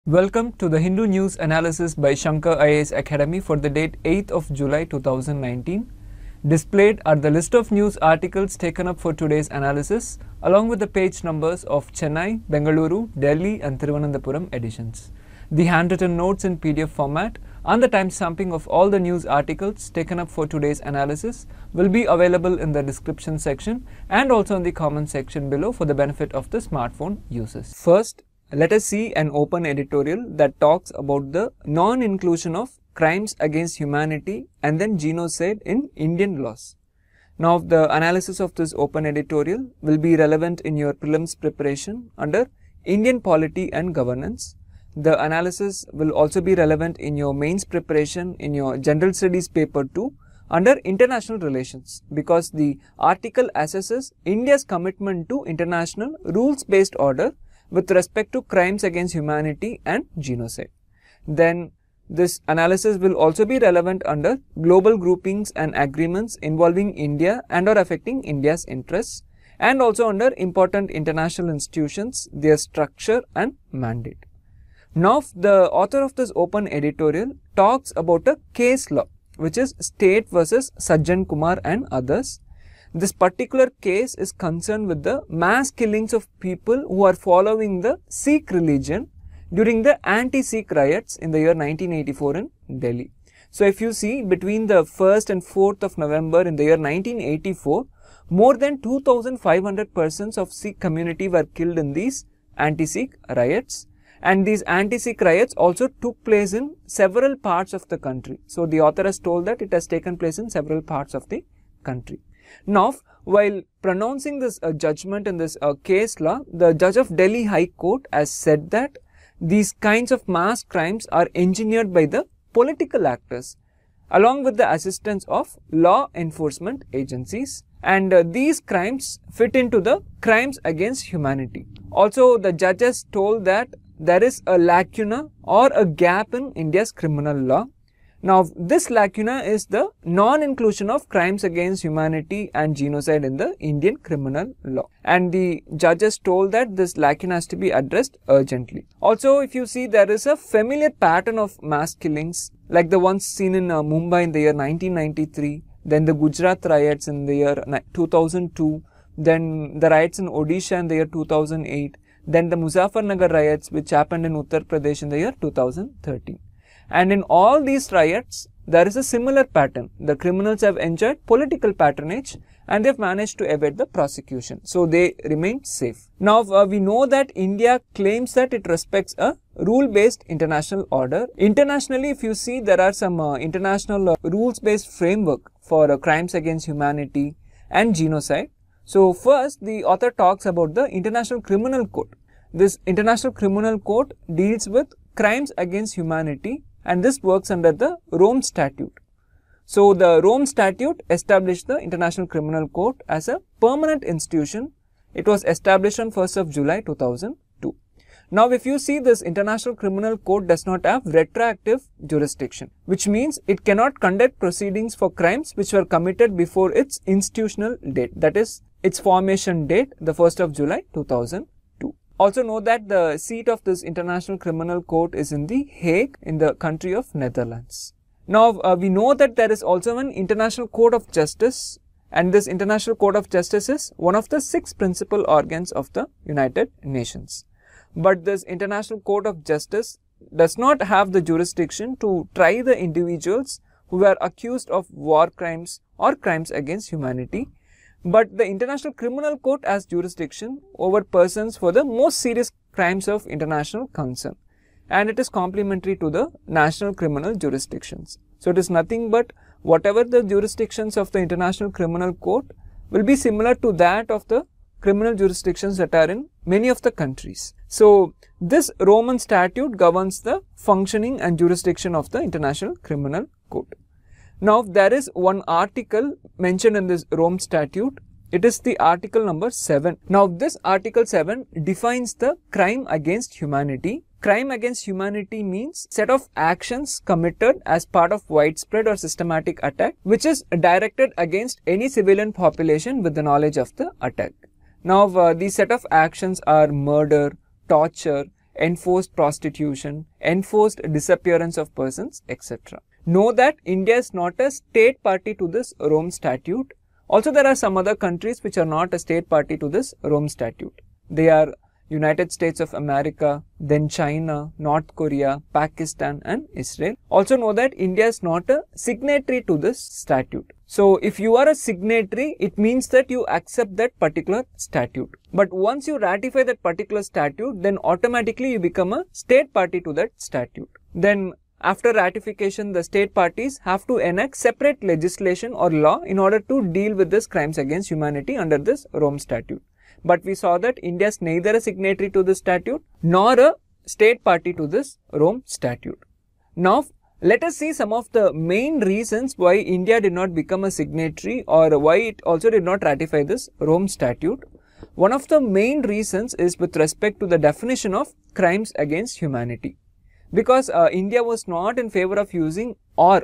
Welcome to the Hindu News Analysis by Shankar IAS Academy for the date 8th of July 2019. Displayed are the list of news articles taken up for today's analysis along with the page numbers of Chennai, Bengaluru, Delhi and Thiruvananthapuram editions. The handwritten notes in PDF format and the timestamping of all the news articles taken up for today's analysis will be available in the description section and also in the comment section below for the benefit of the smartphone users. First, let us see an open editorial that talks about the non-inclusion of crimes against humanity and then genocide in Indian laws. Now, the analysis of this open editorial will be relevant in your prelims preparation under Indian polity and governance. The analysis will also be relevant in your mains preparation in your general studies paper 2 under international relations, because the article assesses India's commitment to international rules-based order with respect to crimes against humanity and genocide. Then this analysis will also be relevant under global groupings and agreements involving India and or affecting India's interests, and also under important international institutions, their structure and mandate. Now, the author of this open editorial talks about a case law, which is State versus Sajjan Kumar and others. This particular case is concerned with the mass killings of people who are following the Sikh religion during the anti-Sikh riots in the year 1984 in Delhi. So, if you see, between the 1st and 4th of November in the year 1984, more than 2,500 persons of Sikh community were killed in these anti-Sikh riots. And these anti-Sikh riots also took place in several parts of the country. So, the author has told that it has taken place in several parts of the country. Now, while pronouncing this judgment in this case law, the judge of Delhi High Court has said that these kinds of mass crimes are engineered by the political actors along with the assistance of law enforcement agencies, and these crimes fit into the crimes against humanity. Also, the judge has told that there is a lacuna or a gap in India's criminal law. Now, this lacuna is the non-inclusion of crimes against humanity and genocide in the Indian criminal law. And the judges told that this lacuna has to be addressed urgently. Also, if you see, there is a familiar pattern of mass killings like the ones seen in Mumbai in the year 1993, then the Gujarat riots in the year 2002, then the riots in Odisha in the year 2008, then the Muzaffarnagar riots which happened in Uttar Pradesh in the year 2013. And in all these riots, there is a similar pattern. The criminals have enjoyed political patronage and they have managed to evade the prosecution. So, they remain safe. Now, we know that India claims that it respects a rule-based international order. Internationally, if you see, there are some international rules-based framework for crimes against humanity and genocide. So, first, the author talks about the International Criminal Code. This International Criminal Code deals with crimes against humanity, and this works under the Rome Statute. So, the Rome Statute established the International Criminal Court as a permanent institution. It was established on 1st of July 2002. Now, if you see, this International Criminal Court does not have retroactive jurisdiction, which means it cannot conduct proceedings for crimes which were committed before its institutional date, that is, its formation date, the 1st of July 2002. Also know that the seat of this International Criminal Court is in The Hague in the country of Netherlands. Now, we know that there is also an International Court of Justice, and this International Court of Justice is one of the 6 principal organs of the United Nations. But this International Court of Justice does not have the jurisdiction to try the individuals who are accused of war crimes or crimes against humanity. But the International Criminal Court has jurisdiction over persons for the most serious crimes of international concern, and it is complementary to the national criminal jurisdictions. So, it is nothing but whatever the jurisdictions of the International Criminal Court will be similar to that of the criminal jurisdictions that are in many of the countries. So, this Roman statute governs the functioning and jurisdiction of the International Criminal Court. Now, there is one article mentioned in this Rome Statute. It is the article number 7. Now, this article 7 defines the crime against humanity. Crime against humanity means set of actions committed as part of widespread or systematic attack, which is directed against any civilian population with the knowledge of the attack. Now, these set of actions are murder, torture, enforced prostitution, enforced disappearance of persons, etc. Know that India is not a state party to this Rome Statute. Also, there are some other countries which are not a state party to this Rome Statute. They are United States of America, then China, North Korea, Pakistan and Israel. Also know that India is not a signatory to this statute. So, if you are a signatory, it means that you accept that particular statute. But once you ratify that particular statute, then automatically you become a state party to that statute. Then after ratification, the state parties have to enact separate legislation or law in order to deal with this crimes against humanity under this Rome Statute. But we saw that India is neither a signatory to this statute nor a state party to this Rome Statute. Now, let us see some of the main reasons why India did not become a signatory or why it also did not ratify this Rome Statute. One of the main reasons is with respect to the definition of crimes against humanity. Because India was not in favor of using or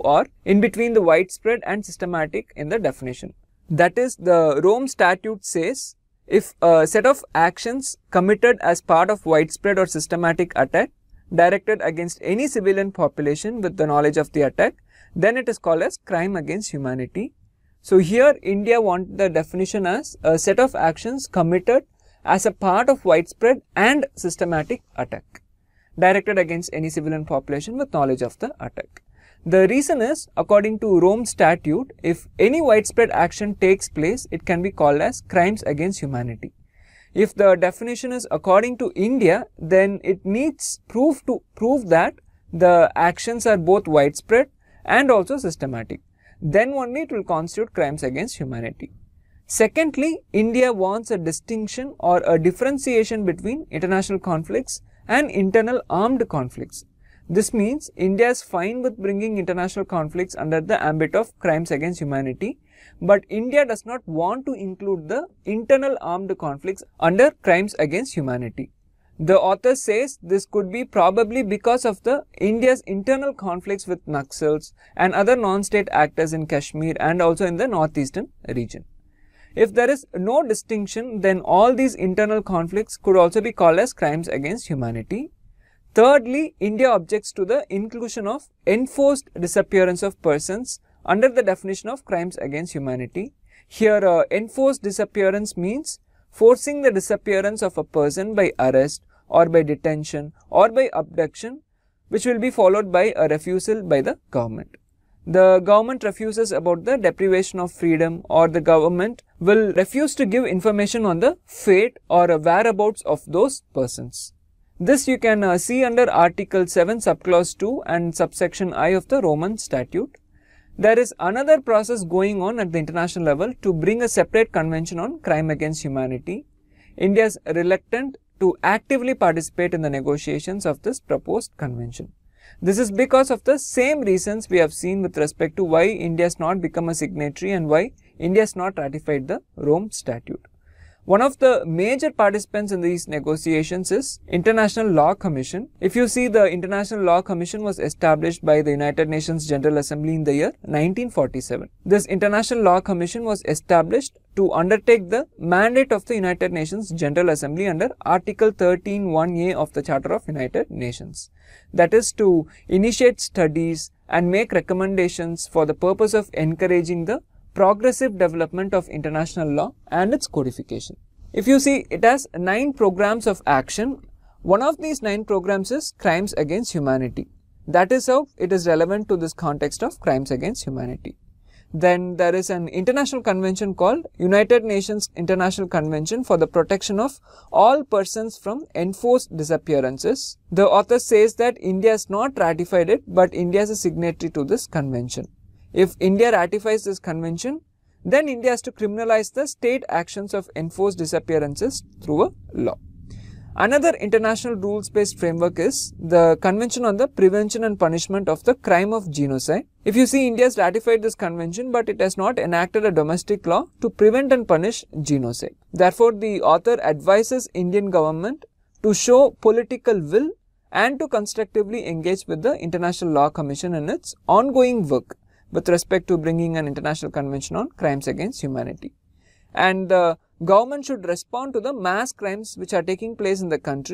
in between the widespread and systematic in the definition. That is, the Rome Statute says, if a set of actions committed as part of widespread or systematic attack directed against any civilian population with the knowledge of the attack, then it is called as crime against humanity. So here India wanted the definition as a set of actions committed as a part of widespread and systematic attack directed against any civilian population with knowledge of the attack. The reason is, according to Rome Statute, if any widespread action takes place, it can be called as crimes against humanity. If the definition is according to India, then it needs proof to prove that the actions are both widespread and also systematic. Then only it will constitute crimes against humanity. Secondly, India wants a distinction or a differentiation between international conflicts and internal armed conflicts. This means India is fine with bringing international conflicts under the ambit of crimes against humanity, but India does not want to include the internal armed conflicts under crimes against humanity. The author says this could be probably because of the India's internal conflicts with Naxals and other non-state actors in Kashmir and also in the northeastern region. If there is no distinction, then all these internal conflicts could also be called as crimes against humanity. Thirdly, India objects to the inclusion of enforced disappearance of persons under the definition of crimes against humanity. Here, enforced disappearance means forcing the disappearance of a person by arrest or by detention or by abduction, which will be followed by a refusal by the government. The government refuses about the deprivation of freedom, or the government will refuse to give information on the fate or whereabouts of those persons. This you can see under Article 7 subclause 2 and subsection I of the Roman Statute. There is another process going on at the international level to bring a separate convention on crime against humanity. India is reluctant to actively participate in the negotiations of this proposed convention. This is because of the same reasons we have seen with respect to why India has not become a signatory and why India has not ratified the Rome Statute. One of the major participants in these negotiations is International Law Commission. If you see, the International Law Commission was established by the United Nations General Assembly in the year 1947. This International Law Commission was established to undertake the mandate of the United Nations General Assembly under Article 13(1)(a) of the Charter of United Nations. That is to initiate studies and make recommendations for the purpose of encouraging the progressive development of international law and its codification. If you see, it has 9 programs of action. One of these 9 programs is crimes against humanity. That is how it is relevant to this context of crimes against humanity. Then there is an international convention called United Nations International Convention for the Protection of All Persons from Enforced Disappearances. The author says that India has not ratified it, but India is a signatory to this convention. If India ratifies this convention, then India has to criminalize the state actions of enforced disappearances through a law. Another international rules-based framework is the Convention on the Prevention and Punishment of the Crime of Genocide. If you see, India has ratified this convention, but it has not enacted a domestic law to prevent and punish genocide. Therefore, the author advises Indian government to show political will and to constructively engage with the International Law Commission in its ongoing work with respect to bringing an international convention on crimes against humanity. And the government should respond to the mass crimes which are taking place in the country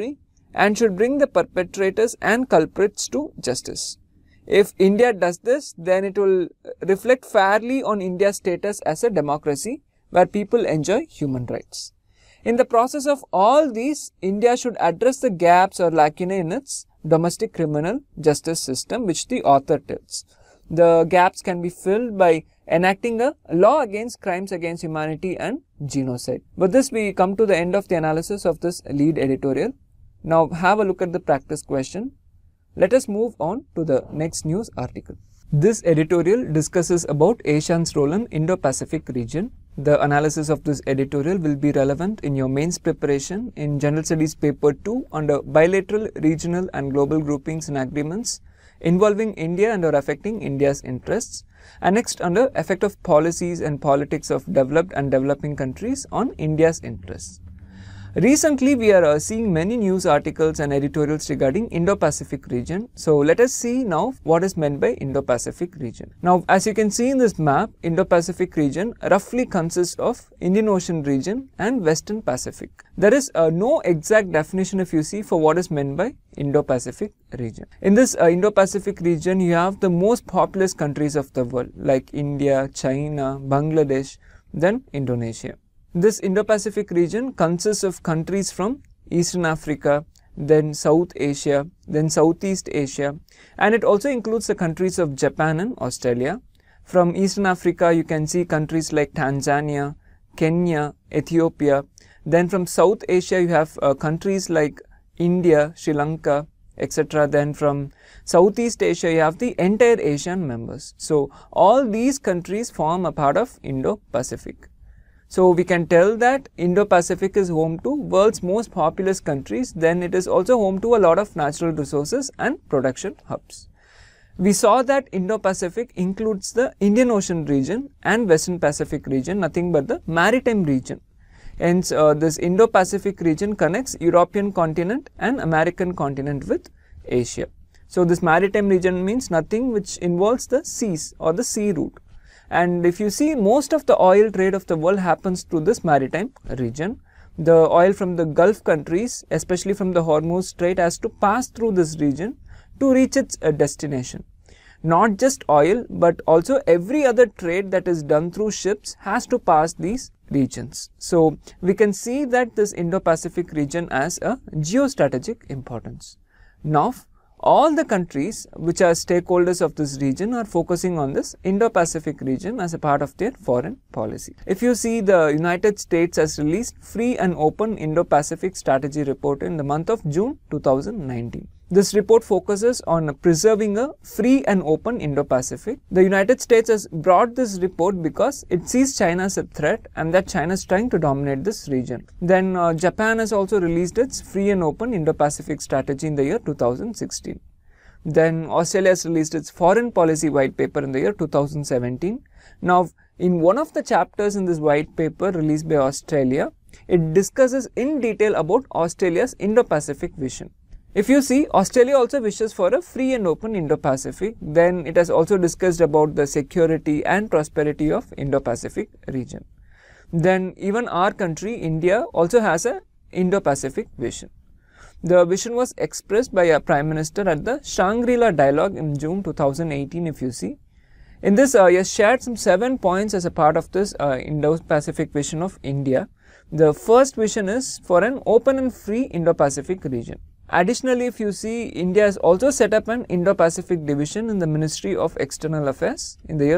and should bring the perpetrators and culprits to justice. If India does this, then it will reflect fairly on India's status as a democracy where people enjoy human rights. In the process of all these, India should address the gaps or lacunae in its domestic criminal justice system, which the author tells. The gaps can be filled by enacting a law against crimes against humanity and genocide. With this, we come to the end of the analysis of this lead editorial. Now have a look at the practice question. Let us move on to the next news article. This editorial discusses about ASEAN's role in Indo-Pacific region. The analysis of this editorial will be relevant in your mains preparation in General Studies paper 2 under bilateral, regional and global groupings and agreements involving India and or affecting India's interests, and next under effect of policies and politics of developed and developing countries on India's interests. Recently, we are seeing many news articles and editorials regarding Indo-Pacific region. So, let us see now what is meant by Indo-Pacific region. Now, as you can see in this map, Indo-Pacific region roughly consists of Indian Ocean region and Western Pacific. There is no exact definition, if you see, for what is meant by Indo-Pacific region. In this Indo-Pacific region, you have the most populous countries of the world like India, China, Bangladesh, then Indonesia. This Indo-Pacific region consists of countries from Eastern Africa, then South Asia, then Southeast Asia, and it also includes the countries of Japan and Australia. From Eastern Africa, you can see countries like Tanzania, Kenya, Ethiopia. Then from South Asia, you have countries like India, Sri Lanka, etc. Then from Southeast Asia, you have the entire Asian members. So, all these countries form a part of Indo-Pacific. So, we can tell that Indo-Pacific is home to world's most populous countries, then it is also home to a lot of natural resources and production hubs. We saw that Indo-Pacific includes the Indian Ocean region and Western Pacific region, nothing but the maritime region. Hence, this Indo-Pacific region connects European continent and American continent with Asia. So, this maritime region means nothing which involves the seas or the sea route. And if you see, most of the oil trade of the world happens through this maritime region. The oil from the Gulf countries, especially from the Hormuz Strait, has to pass through this region to reach its destination. Not just oil, but also every other trade that is done through ships has to pass these regions. So, we can see that this Indo-Pacific region has a geostrategic importance. Now, all the countries which are stakeholders of this region are focusing on this Indo-Pacific region as a part of their foreign policy. If you see, the United States has released Free and Open Indo-Pacific Strategy Report in the month of June 2019. This report focuses on preserving a free and open Indo-Pacific. The United States has brought this report because it sees China as a threat and that China is trying to dominate this region. Then Japan has also released its Free and Open Indo-Pacific Strategy in the year 2016. Then Australia has released its Foreign Policy White Paper in the year 2017. Now, in one of the chapters in this white paper released by Australia, it discusses in detail about Australia's Indo-Pacific vision. If you see, Australia also wishes for a free and open Indo-Pacific. Then it has also discussed about the security and prosperity of Indo-Pacific region. Then even our country, India, also has a Indo-Pacific vision. The vision was expressed by a Prime Minister at the Shangri-La Dialogue in June 2018, if you see. In this, he has shared some 7 points as a part of this Indo-Pacific vision of India. The first vision is for an open and free Indo-Pacific region. Additionally, if you see, India has also set up an Indo-Pacific division in the Ministry of External Affairs in the year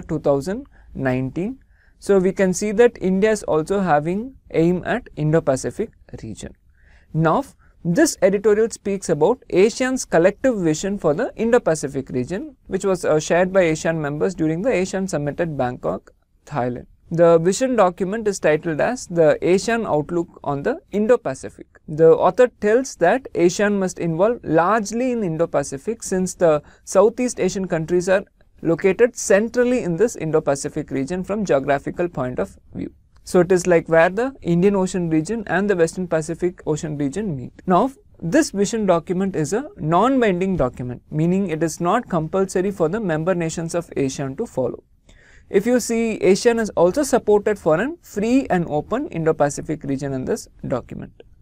2019. So, we can see that India is also having aim at Indo-Pacific region. Now, this editorial speaks about ASEAN's collective vision for the Indo-Pacific region, which was shared by ASEAN members during the ASEAN Summit at Bangkok, Thailand. The vision document is titled as the ASEAN Outlook on the Indo-Pacific. The author tells that ASEAN must involve largely in Indo-Pacific since the Southeast Asian countries are located centrally in this Indo-Pacific region from geographical point of view. So, it is like where the Indian Ocean region and the Western Pacific Ocean region meet. Now, this vision document is a non-binding document, meaning it is not compulsory for the member nations of ASEAN to follow. If you see, ASEAN is also supported for a free and open Indo-Pacific region in this document.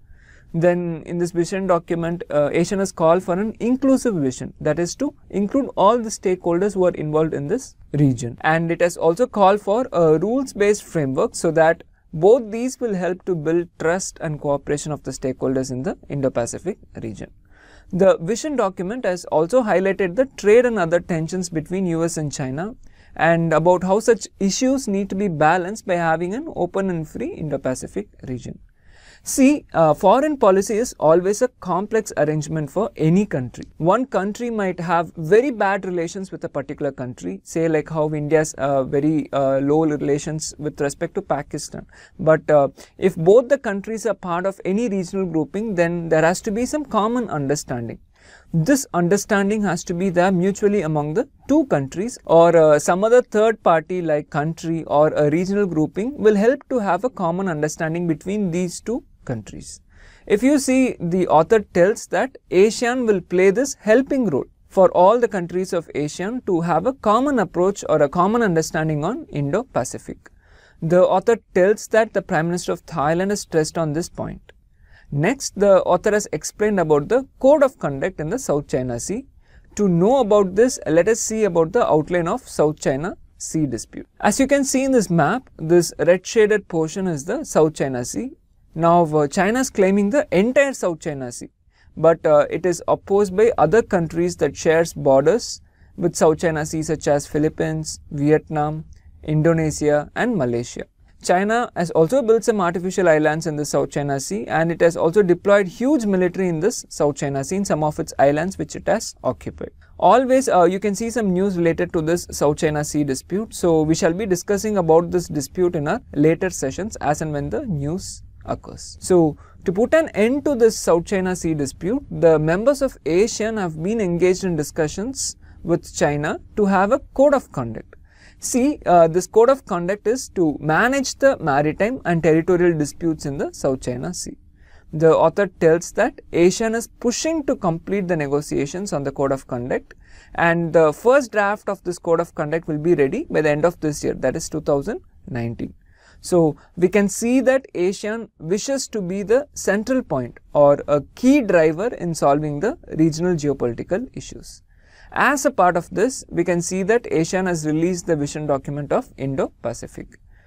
Then in this vision document, ASEAN has called for an inclusive vision, that is to include all the stakeholders who are involved in this region. And it has also called for a rules-based framework so that both these will help to build trust and cooperation of the stakeholders in the Indo-Pacific region. The vision document has also highlighted the trade and other tensions between US and China, and about how such issues need to be balanced by having an open and free Indo-Pacific region. See, foreign policy is always a complex arrangement for any country. One country might have very bad relations with a particular country, say like how India's very low relations with respect to Pakistan. But if both the countries are part of any regional grouping, then there has to be some common understanding. This understanding has to be there mutually among the two countries, or some other third party like country or a regional grouping will help to have a common understanding between these two countries. If you see, the author tells that ASEAN will play this helping role for all the countries of ASEAN to have a common approach or a common understanding on Indo-Pacific. The author tells that the Prime Minister of Thailand has stressed on this point. Next, the author has explained about the Code of Conduct in the South China Sea. To know about this, let us see about the outline of South China Sea dispute. As you can see in this map, this red shaded portion is the South China Sea. Now, China is claiming the entire South China Sea, but it is opposed by other countries that shares borders with South China Sea, such as Philippines, Vietnam, Indonesia and Malaysia. China has also built some artificial islands in the South China Sea, and it has also deployed huge military in this South China Sea in some of its islands which it has occupied. Always you can see some news related to this South China Sea dispute, so we shall be discussing about this dispute in our later sessions as and when the news occurs. So, to put an end to this South China Sea dispute, the members of ASEAN have been engaged in discussions with China to have a code of conduct. See, this code of conduct is to manage the maritime and territorial disputes in the South China Sea. The author tells that ASEAN is pushing to complete the negotiations on the code of conduct, and the first draft of this code of conduct will be ready by the end of this year, that is 2019. So, we can see that ASEAN wishes to be the central point or a key driver in solving the regional geopolitical issues. As a part of this, we can see that ASEAN has released the vision document of Indo-Pacific.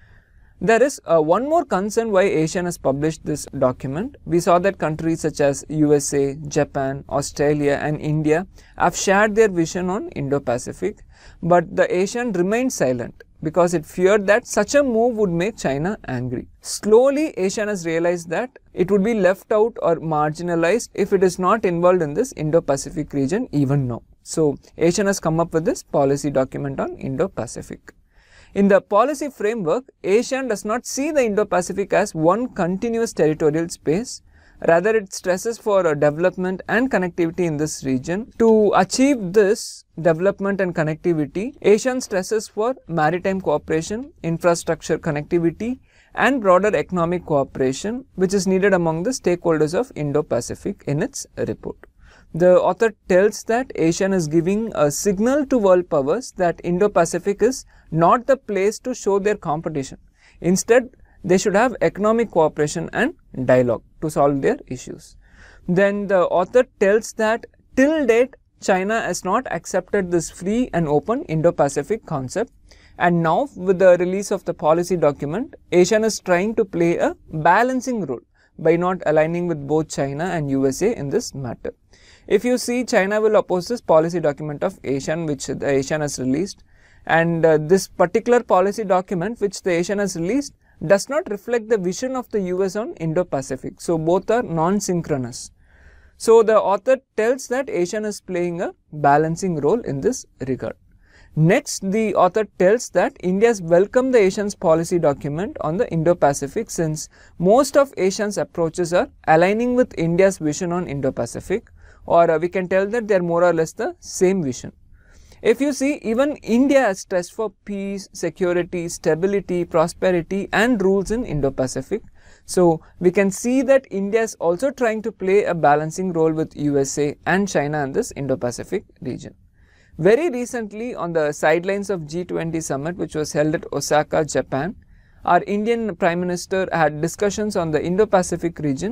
There is one more concern why ASEAN has published this document. We saw that countries such as USA, Japan, Australia and India have shared their vision on Indo-Pacific, but the ASEAN remained silent because it feared that such a move would make China angry. Slowly, ASEAN has realized that it would be left out or marginalized if it is not involved in this Indo-Pacific region even now. So, ASEAN has come up with this policy document on Indo-Pacific. In the policy framework, ASEAN does not see the Indo-Pacific as one continuous territorial space. Rather, it stresses for development and connectivity in this region. To achieve this development and connectivity, ASEAN stresses for maritime cooperation, infrastructure connectivity and broader economic cooperation, which is needed among the stakeholders of Indo-Pacific in its report. The author tells that ASEAN is giving a signal to world powers that Indo-Pacific is not the place to show their competition. Instead, they should have economic cooperation and dialogue to solve their issues. Then the author tells that till date, China has not accepted this free and open Indo-Pacific concept, and now with the release of the policy document, ASEAN is trying to play a balancing role by not aligning with both China and USA in this matter. If you see, China will oppose this policy document of ASEAN which the ASEAN has released, and this particular policy document which the ASEAN has released does not reflect the vision of the US on Indo-Pacific. So, both are non-synchronous. So, the author tells that ASEAN is playing a balancing role in this regard. Next, the author tells that India has welcomed the ASEAN's policy document on the Indo-Pacific, since most of ASEAN's approaches are aligning with India's vision on Indo-Pacific, or we can tell that they are more or less the same vision. If you see, even India has stressed for peace, security, stability, prosperity and rules in Indo-Pacific. So, we can see that India is also trying to play a balancing role with USA and China in this Indo-Pacific region. Very recently, on the sidelines of G20 summit which was held at Osaka, Japan, our Indian Prime Minister had discussions on the Indo-Pacific region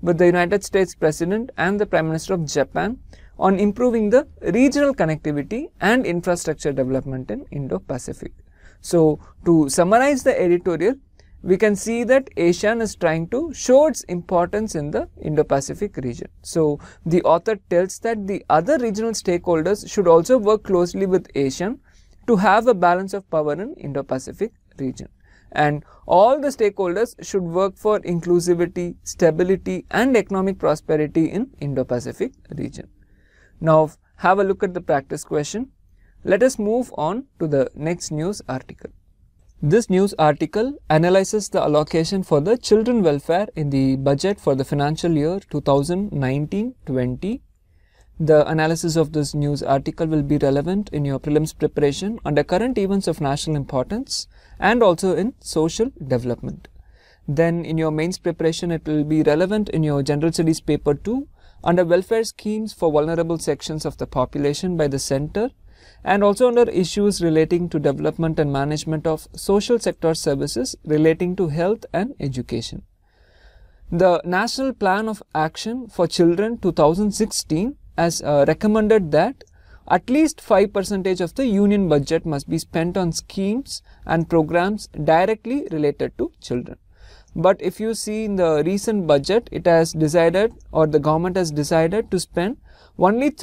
with the United States President and the Prime Minister of Japan on improving the regional connectivity and infrastructure development in Indo-Pacific. So, to summarize the editorial, we can see that ASEAN is trying to show its importance in the Indo-Pacific region. So, the author tells that the other regional stakeholders should also work closely with ASEAN to have a balance of power in Indo-Pacific region. And all the stakeholders should work for inclusivity, stability and economic prosperity in Indo-Pacific region. Now, have a look at the practice question. Let us move on to the next news article. This news article analyzes the allocation for the children welfare in the budget for the financial year 2019-20. The analysis of this news article will be relevant in your prelims preparation under current events of national importance and also in social development. Then in your mains preparation, it will be relevant in your general studies paper 2 under welfare schemes for vulnerable sections of the population by the center, and also under issues relating to development and management of social sector services relating to health and education. The National Plan of Action for Children 2016 has recommended that at least 5% of the union budget must be spent on schemes and programs directly related to children. But if you see in the recent budget, it has decided, or the government has decided to spend only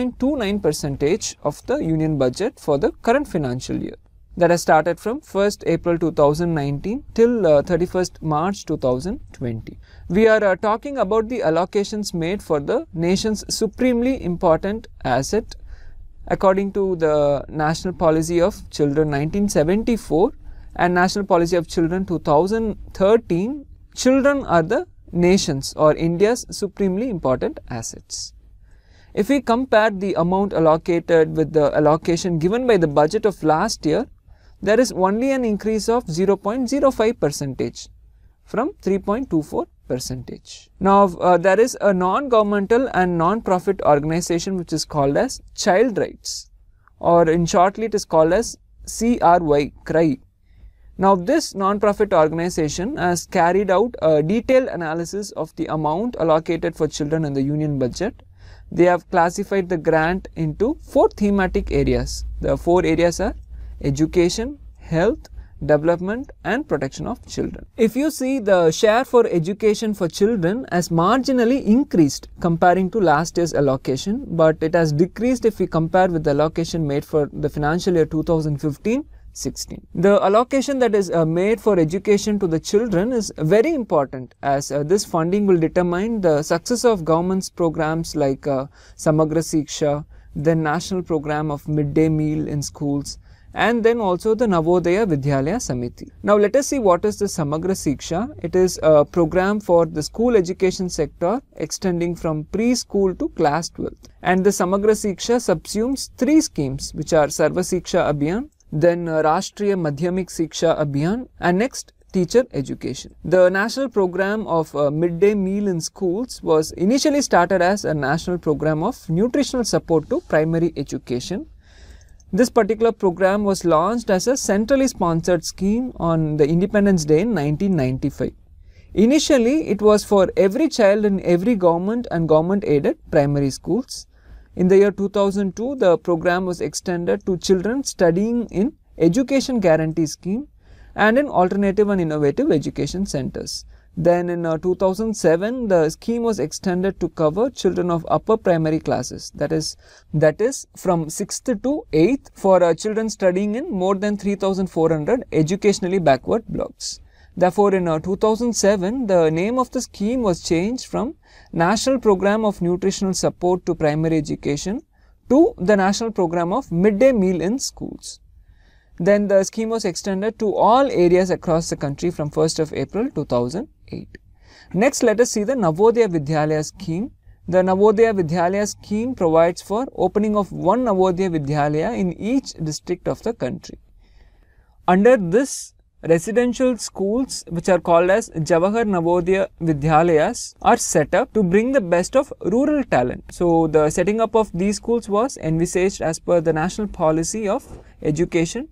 3.29% of the union budget for the current financial year. That has started from 1st April 2019 till 31st March 2020. We are talking about the allocations made for the nation's supremely important asset. According to the National Policy of Children 1974 and National Policy of Children 2013, children are the nation's or India's supremely important assets. If we compare the amount allocated with the allocation given by the budget of last year, there is only an increase of 0.05% from 3.24%. Now, there is a non-governmental and non-profit organization which is called as Child Rights, or in shortly it is called as CRY. Now, this non-profit organization has carried out a detailed analysis of the amount allocated for children in the union budget. They have classified the grant into 4 thematic areas. The 4 areas are education, health, development and protection of children. If you see, the share for education for children has marginally increased comparing to last year's allocation, but it has decreased if we compare with the allocation made for the financial year 2015-16. The allocation that is made for education to the children is very important, as this funding will determine the success of government's programs like Samagra Shiksha, then national program of midday meal in schools, and then also the Navodaya Vidyalaya Samiti. Now let us see what is the Samagra Shiksha. It is a program for the school education sector extending from preschool to class 12th. And the Samagra Shiksha subsumes 3 schemes, which are Sarva Shiksha Abhiyan, then Rashtriya Madhyamik Shiksha Abhiyan, and next teacher education. The national program of midday meal in schools was initially started as a national program of nutritional support to primary education. This particular program was launched as a centrally sponsored scheme on the Independence Day in 1995. Initially, it was for every child in every government and government aided primary schools. In the year 2002, the program was extended to children studying in Education Guarantee Scheme and in alternative and innovative education centers. Then in 2007, the scheme was extended to cover children of upper primary classes, that is from 6th to 8th for children studying in more than 3,400 educationally backward blocks. Therefore, in 2007, the name of the scheme was changed from National Program of Nutritional Support to Primary Education to the National Program of Midday Meal in Schools. Then the scheme was extended to all areas across the country from 1st of April 2008. Next, let us see the Navodaya Vidyalaya scheme. The Navodaya Vidyalaya scheme provides for opening of 1 Navodaya Vidyalaya in each district of the country. Under this, residential schools, which are called as Jawahar Navodaya Vidyalayas, are set up to bring the best of rural talent. So, the setting up of these schools was envisaged as per the National Policy of Education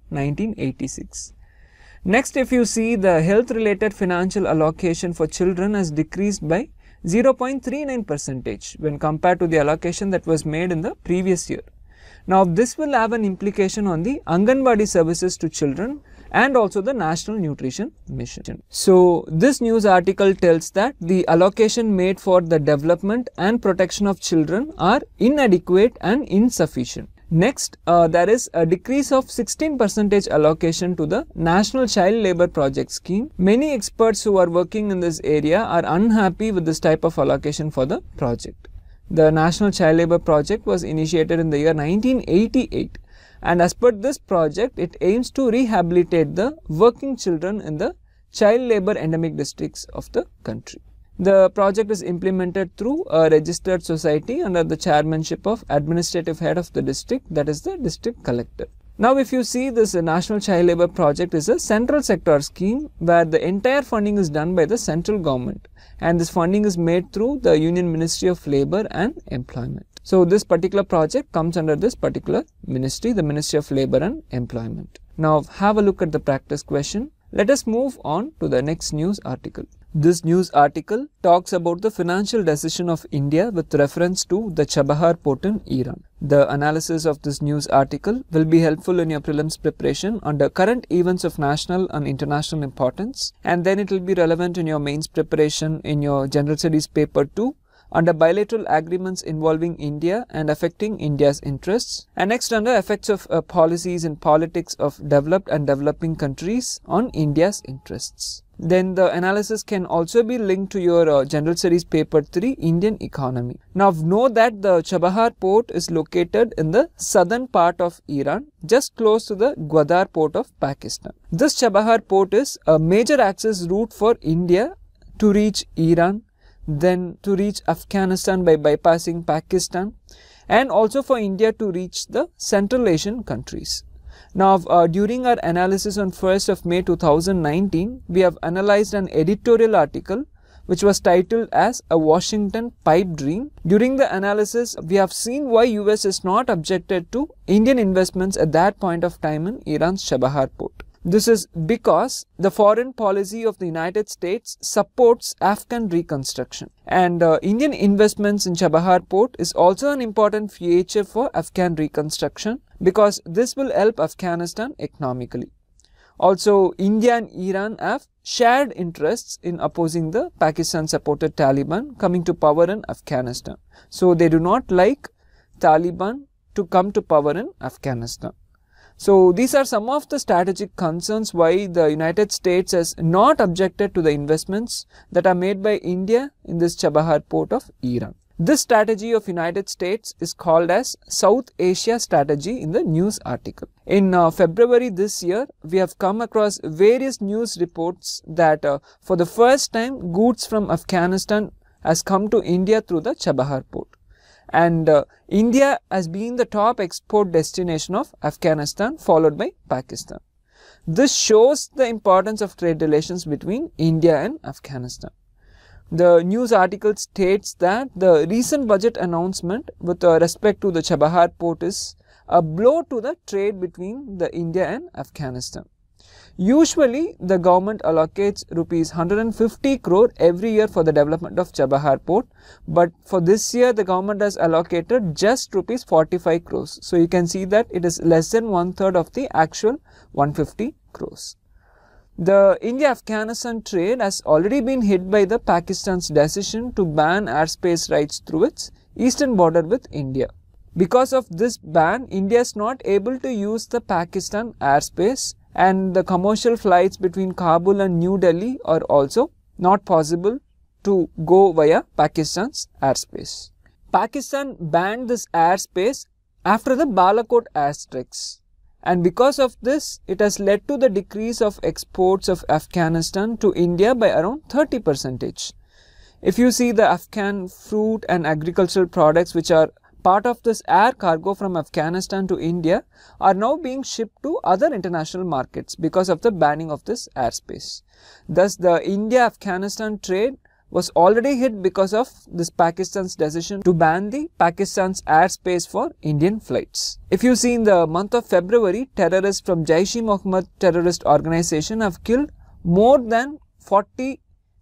1986. Next, if you see, the health related financial allocation for children has decreased by 0.39% when compared to the allocation that was made in the previous year. Now, this will have an implication on the Anganwadi services to children and also the National Nutrition Mission. So, this news article tells that the allocation made for the development and protection of children are inadequate and insufficient. Next, there is a decrease of 16% allocation to the National Child Labour Project scheme. Many experts who are working in this area are unhappy with this type of allocation for the project. The National Child Labour Project was initiated in the year 1988, and as per this project, it aims to rehabilitate the working children in the child labour endemic districts of the country. The project is implemented through a registered society under the chairmanship of administrative head of the district, that is the district collector. Now, if you see, this National Child Labour Project is a central sector scheme where the entire funding is done by the central government, and this funding is made through the Union Ministry of Labour and Employment. So, this particular project comes under this particular ministry, the Ministry of Labour and Employment. Now, have a look at the practice question. Let us move on to the next news article. This news article talks about the financial decision of India with reference to the Chabahar port in Iran. The analysis of this news article will be helpful in your prelims preparation under current events of national and international importance, and then it will be relevant in your mains preparation in your General Studies paper 2 under bilateral agreements involving India and affecting India's interests, and next under effects of policies and politics of developed and developing countries on India's interests. Then the analysis can also be linked to your General Studies paper 3 Indian economy. Now, know that the Chabahar port is located in the southern part of Iran, just close to the Gwadar port of Pakistan. This Chabahar port is a major access route for India to reach Iran, then to reach Afghanistan by bypassing Pakistan, and also for India to reach the Central Asian countries. Now, during our analysis on 1st of May 2019, we have analyzed an editorial article which was titled as A Washington Pipe Dream. During the analysis, we have seen why US is not objected to Indian investments at that point of time in Iran's Chabahar port. This is because the foreign policy of the United States supports Afghan reconstruction, and Indian investments in Chabahar port is also an important feature for Afghan reconstruction because this will help Afghanistan economically. Also, India and Iran have shared interests in opposing the Pakistan-supported Taliban coming to power in Afghanistan. So, they do not like Taliban to come to power in Afghanistan. So, these are some of the strategic concerns why the United States has not objected to the investments that are made by India in this Chabahar port of Iran. This strategy of United States is called as South Asia strategy in the news article. In February this year, we have come across various news reports that for the first time goods from Afghanistan has come to India through the Chabahar port. And India has been the top export destination of Afghanistan, followed by Pakistan. This shows the importance of trade relations between India and Afghanistan. The news article states that the recent budget announcement with respect to the Chabahar port is a blow to the trade between the India and Afghanistan. Usually, the government allocates rupees 150 crore every year for the development of Chabahar port, but for this year, the government has allocated just rupees 45 crores. So, you can see that it is less than 1/3 of the actual 150 crores. The India-Afghanistan trade has already been hit by the Pakistan's decision to ban airspace rights through its eastern border with India. Because of this ban, India is not able to use the Pakistan airspace, and the commercial flights between Kabul and New Delhi are also not possible to go via Pakistan's airspace. Pakistan banned this airspace after the Balakot airstrikes, and because of this, it has led to the decrease of exports of Afghanistan to India by around 30%. If you see the Afghan fruit and agricultural products which are part of this air cargo from Afghanistan to India are now being shipped to other international markets because of the banning of this airspace. Thus, the India-Afghanistan trade was already hit because of this Pakistan's decision to ban the Pakistan's airspace for Indian flights. If you see in the month of February, terrorists from Jaish-e-Mohammed terrorist organization have killed more than 40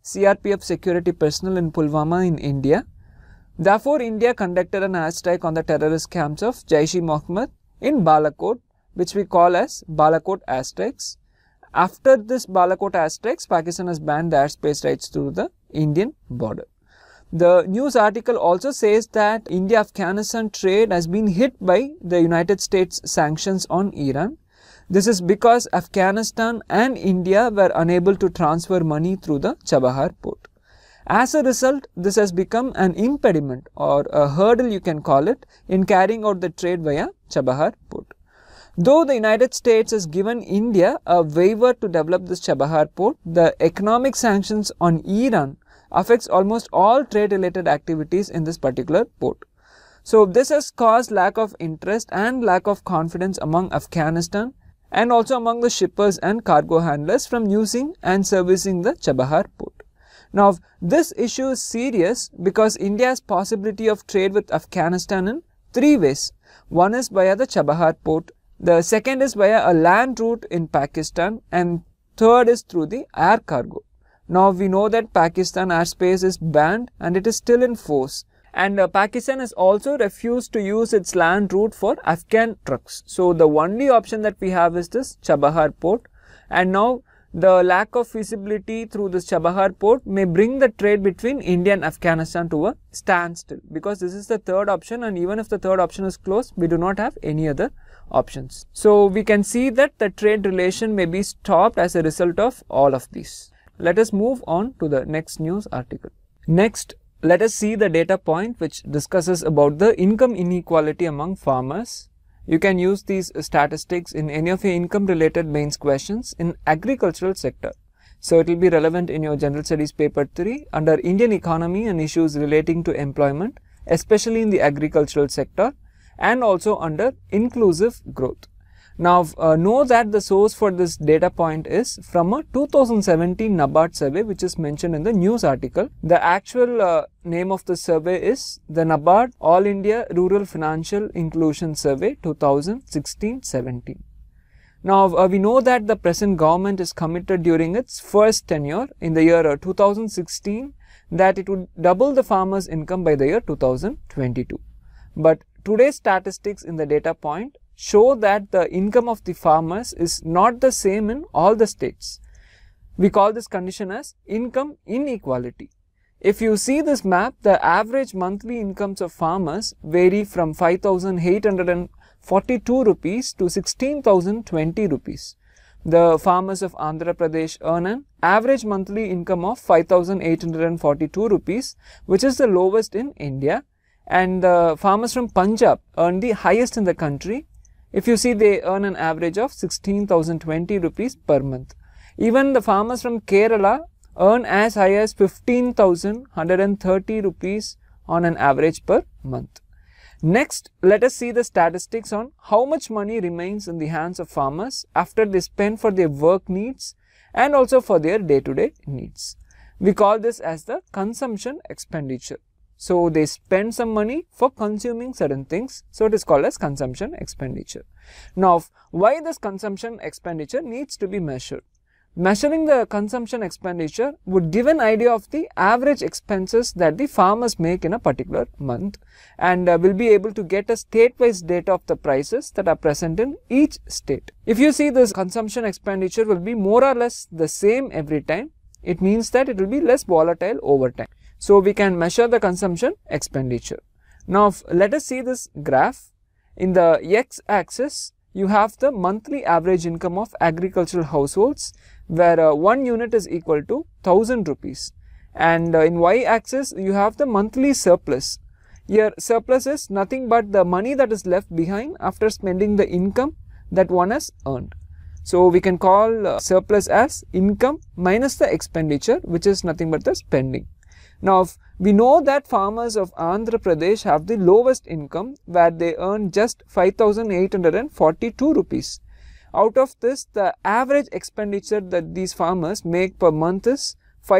CRPF security personnel in Pulwama in India. Therefore, India conducted an airstrike on the terrorist camps of Jaish-e-Mohammed in Balakot, which we call as Balakot airstrikes. After this Balakot airstrikes, Pakistan has banned the airspace rights through the Indian border. The news article also says that India-Afghanistan trade has been hit by the United States sanctions on Iran. This is because Afghanistan and India were unable to transfer money through the Chabahar port. As a result, this has become an impediment or a hurdle, you can call it, in carrying out the trade via Chabahar port. Though the United States has given India a waiver to develop this Chabahar port, the economic sanctions on Iran affects almost all trade related activities in this particular port. So this has caused lack of interest and lack of confidence among Afghanistan and also among the shippers and cargo handlers from using and servicing the Chabahar port. Now, this issue is serious because India's possibility of trade with Afghanistan in three ways. One is via the Chabahar port, the second is via a land route in Pakistan, and third is through the air cargo. Now, we know that Pakistan airspace is banned and it is still in force. And Pakistan has also refused to use its land route for Afghan trucks. So, the only option that we have is this Chabahar port. And now, the lack of feasibility through this Chabahar port may bring the trade between India and Afghanistan to a standstill. Because this is the third option, and even if the third option is closed, we do not have any other options. So, we can see that the trade relation may be stopped as a result of all of these. Let us move on to the next news article. Next, let us see the data point which discusses about the income inequality among farmers. You can use these statistics in any of your income related mains questions in agricultural sector. So it will be relevant in your general studies paper 3 under Indian economy and issues relating to employment, especially in the agricultural sector, and also under inclusive growth. Now, know that the source for this data point is from a 2017 NABARD survey which is mentioned in the news article. The actual name of the survey is the NABARD All India Rural Financial Inclusion Survey 2016-17. Now, we know that the present government is committed during its first tenure in the year 2016 that it would double the farmers' income by the year 2022. But today's statistics in the data point show that the income of the farmers is not the same in all the states. We call this condition as income inequality. If you see this map, the average monthly incomes of farmers vary from 5,842 rupees to 16,020 rupees. The farmers of Andhra Pradesh earn an average monthly income of 5,842 rupees, which is the lowest in India, and the farmers from Punjab earn the highest in the country. If you see, they earn an average of 16,020 rupees per month. Even the farmers from Kerala earn as high as 15,130 rupees on an average per month. Next, let us see the statistics on how much money remains in the hands of farmers after they spend for their work needs and also for their day-to-day needs. We call this as the consumption expenditure. So, they spend some money for consuming certain things. So, it is called as consumption expenditure. Now, why this consumption expenditure needs to be measured? Measuring the consumption expenditure would give an idea of the average expenses that the farmers make in a particular month, and will be able to get a state-wise data of the prices that are present in each state. If you see, this consumption expenditure will be more or less the same every time. It means that it will be less volatile over time. So, we can measure the consumption expenditure. Now, let us see this graph. In the x-axis, you have the monthly average income of agricultural households, where 1 unit is equal to 1000 rupees. And in y-axis, you have the monthly surplus. Here, surplus is nothing but the money that is left behind after spending the income that one has earned. So, we can call surplus as income minus the expenditure, which is nothing but the spending. Now, we know that farmers of Andhra Pradesh have the lowest income, where they earn just 5,842 rupees. Out of this, the average expenditure that these farmers make per month is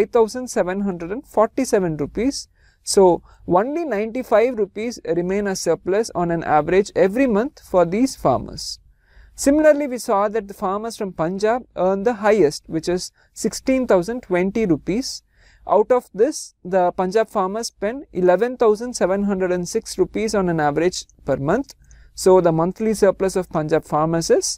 5,747 rupees. So, only 95 rupees remain as surplus on an average every month for these farmers. Similarly, we saw that the farmers from Punjab earn the highest, which is 16,020 rupees. Out of this, the Punjab farmers spend 11,706 rupees on an average per month. So the monthly surplus of Punjab farmers is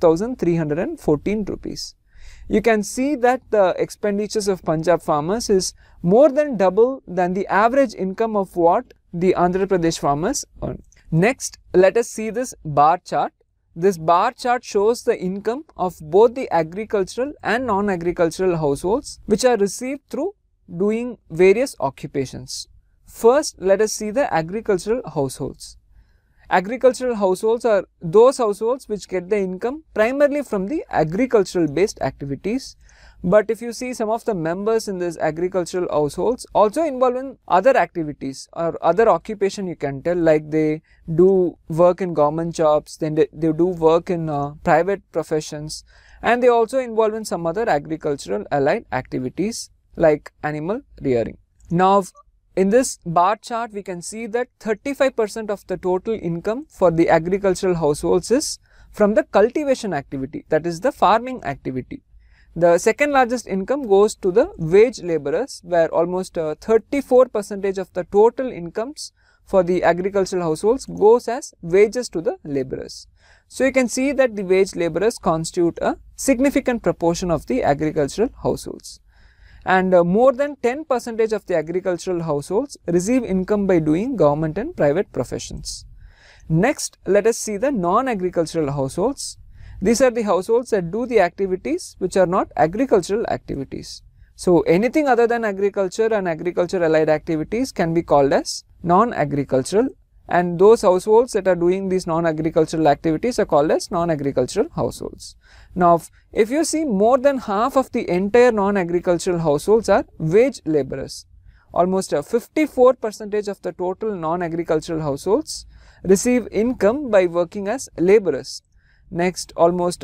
4,314 rupees. You can see that the expenditures of Punjab farmers is more than double than the average income of what the Andhra Pradesh farmers earn. Next, let us see this bar chart. This bar chart shows the income of both the agricultural and non-agricultural households which are received through doing various occupations. First, let us see the agricultural households. Agricultural households are those households which get the income primarily from the agricultural based activities. But if you see, some of the members in these agricultural households also involved in other activities or other occupation, you can tell, like they do work in government jobs, then they do work in private professions, and they also involve in some other agricultural allied activities like animal rearing. Now, in this bar chart, we can see that 35% of the total income for the agricultural households is from the cultivation activity, that is the farming activity. The second largest income goes to the wage laborers, where almost 34% of the total incomes for the agricultural households goes as wages to the laborers. So you can see that the wage laborers constitute a significant proportion of the agricultural households. And more than 10% of the agricultural households receive income by doing government and private professions. Next, let us see the non-agricultural households. These are the households that do the activities which are not agricultural activities. So anything other than agriculture and agriculture allied activities can be called as non-agricultural, and those households that are doing these non-agricultural activities are called as non-agricultural households. Now, if you see, more than half of the entire non-agricultural households are wage laborers. Almost 54% of the total non-agricultural households receive income by working as laborers. Next, almost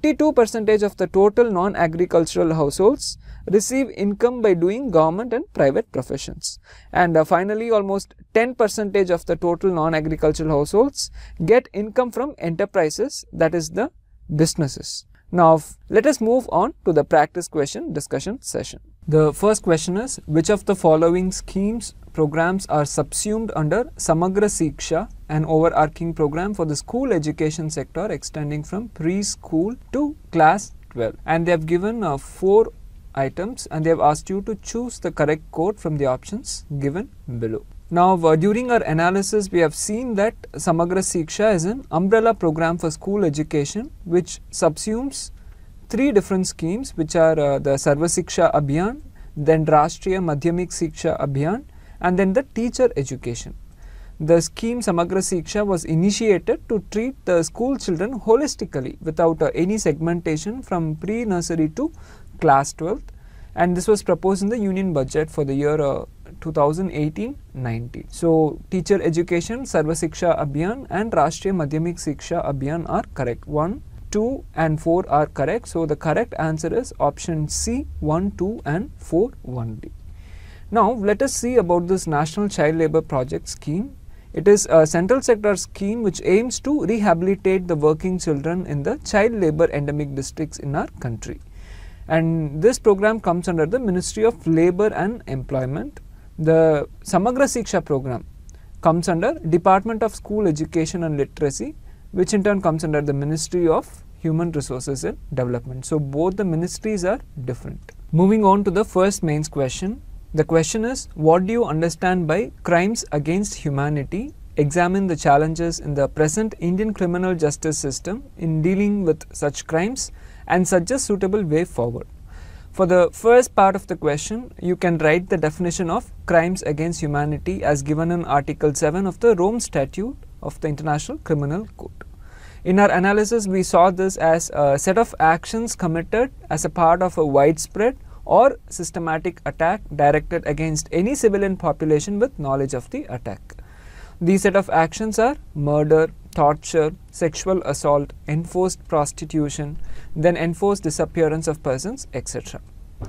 32% of the total non-agricultural households receive income by doing government and private professions. And finally, almost 10% of the total non-agricultural households get income from enterprises, that is the businesses. Now, let us move on to the practice question discussion session. The first question is, which of the following schemes, programs are subsumed under Samagra Shiksha, an overarching program for the school education sector extending from preschool to class 12? And they have given 4 items and they have asked you to choose the correct code from the options given below. Now, during our analysis, we have seen that Samagra Shiksha is an umbrella program for school education which subsumes 3 different schemes, which are the Sarva Shiksha Abhiyan, then Rashtriya Madhyamik Shiksha Abhiyan, and then the teacher education. The scheme Samagra Shiksha was initiated to treat the school children holistically without any segmentation from pre-nursery to class 12th, and this was proposed in the Union Budget for the year 2018-19. So, teacher education, Sarva Shiksha Abhiyan and Rashtriya Madhyamik Shiksha Abhiyan are correct. 1, 2 and 4 are correct. So, the correct answer is option C, 1, 2 and 4 only. Now, let us see about this National Child Labour Project scheme. It is a central sector scheme which aims to rehabilitate the working children in the child labour endemic districts in our country. And this program comes under the Ministry of Labour and Employment. The Samagra Shiksha program comes under Department of School Education and Literacy, which in turn comes under the Ministry of Human Resources and Development. So, both the ministries are different. Moving on to the first mains question. The question is, what do you understand by crimes against humanity? Examine the challenges in the present Indian criminal justice system in dealing with such crimes and suggest suitable way forward. For the first part of the question, you can write the definition of crimes against humanity as given in Article 7 of the Rome Statute of the International Criminal Court. In our analysis, we saw this as a set of actions committed as a part of a widespread or systematic attack directed against any civilian population with knowledge of the attack. These set of actions are murder, torture, sexual assault, enforced prostitution, then enforced disappearance of persons, etc.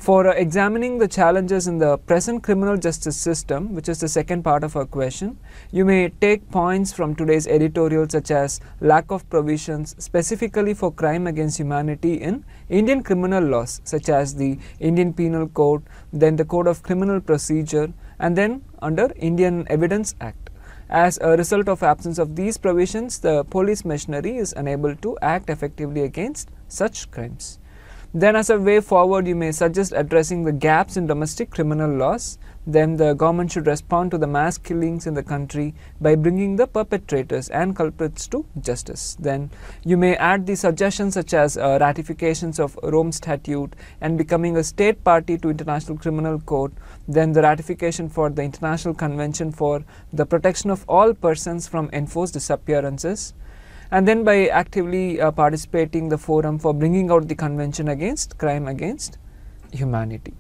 For examining the challenges in the present criminal justice system, which is the second part of our question, you may take points from today's editorial such as lack of provisions specifically for crime against humanity in Indian criminal laws such as the Indian Penal Code, then the Code of Criminal Procedure, and then under Indian Evidence Act. As a result of absence of these provisions, the police machinery is unable to act effectively against such crimes. Then as a way forward, you may suggest addressing the gaps in domestic criminal laws. Then the government should respond to the mass killings in the country by bringing the perpetrators and culprits to justice. Then you may add the suggestions such as ratifications of Rome Statute and becoming a state party to International Criminal Court. Then the ratification for the International Convention for the Protection of All Persons from Enforced Disappearances. And then by actively participating the forum for bringing out the Convention against crime against humanity.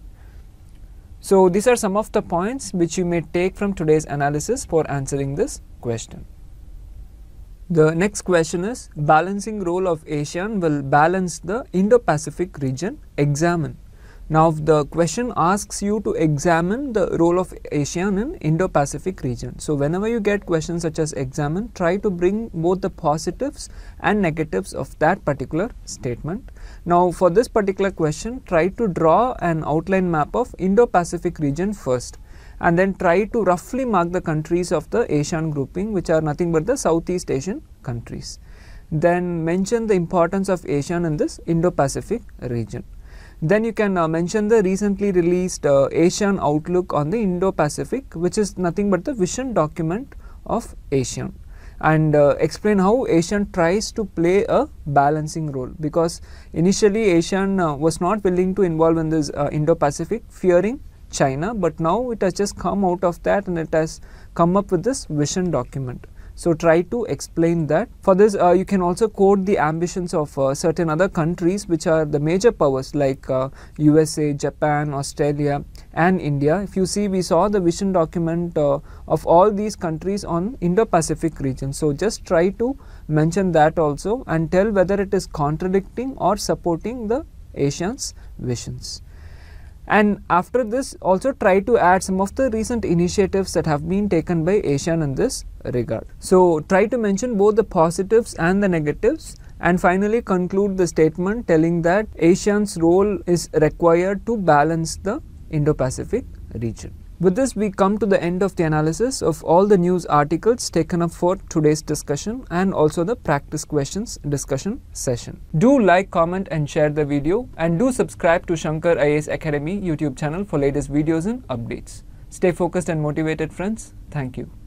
So these are some of the points which you may take from today's analysis for answering this question. The next question is, balancing role of ASEAN will balance the Indo-Pacific region. Examine. Now the question asks you to examine the role of ASEAN in Indo-Pacific region. So whenever you get questions such as examine, try to bring both the positives and negatives of that particular statement. Now for this particular question, try to draw an outline map of Indo-Pacific region first, and then try to roughly mark the countries of the ASEAN grouping, which are nothing but the Southeast Asian countries. Then mention the importance of ASEAN in this Indo-Pacific region. Then you can mention the recently released ASEAN Outlook on the Indo-Pacific, which is nothing but the vision document of ASEAN, and explain how ASEAN tries to play a balancing role, because initially ASEAN was not willing to involve in this Indo-Pacific, fearing China, but now it has just come out of that and it has come up with this vision document. So try to explain that. For this you can also quote the ambitions of certain other countries which are the major powers like USA, Japan, Australia and India. If you see, we saw the vision document of all these countries on Indo-Pacific region. So just try to mention that also and tell whether it is contradicting or supporting the ASEAN's visions. And after this, also try to add some of the recent initiatives that have been taken by ASEAN in this regard. So try to mention both the positives and the negatives, and finally conclude the statement telling that ASEAN's role is required to balance the Indo-Pacific region. With this, we come to the end of the analysis of all the news articles taken up for today's discussion and also the practice questions discussion session. Do like, comment and share the video, and do subscribe to Shankar IAS Academy YouTube channel for latest videos and updates. Stay focused and motivated, friends. Thank you.